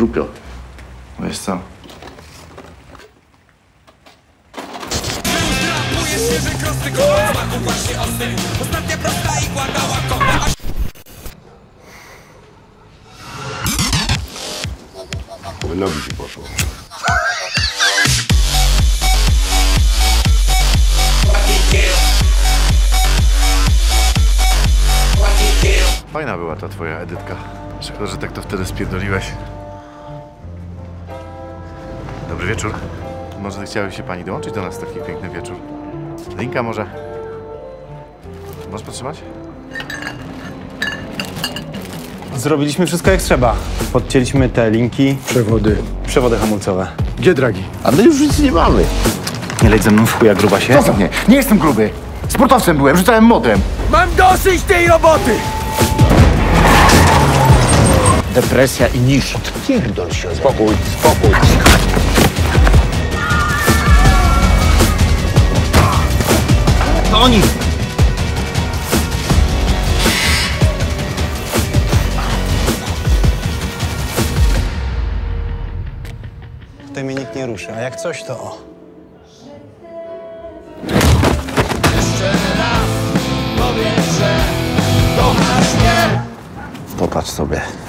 szuka. Wiesz co? Nogi ci poszło. Fajna była ta twoja Edytka. Szkoda, że tak to wtedy spierdoliłeś. Dobry wieczór. Może chciałaby się pani dołączyć do nas w taki piękny wieczór? Linka może? Możesz potrzymać? Zrobiliśmy wszystko jak trzeba. Podcięliśmy te linki, przewody hamulcowe. Gdzie dragi? A my już nic nie mamy. Nie leć ze mną w chuja, grubasie. Zostaw mnie! Nie jestem gruby! Sportowcem byłem, rzucałem modrem. Mam dosyć tej roboty! Depresja i niszt. Pierdol się. Spokój, spokój. To oni! Tutaj mnie nikt nie ruszy, a jak coś to o. Popatrz sobie.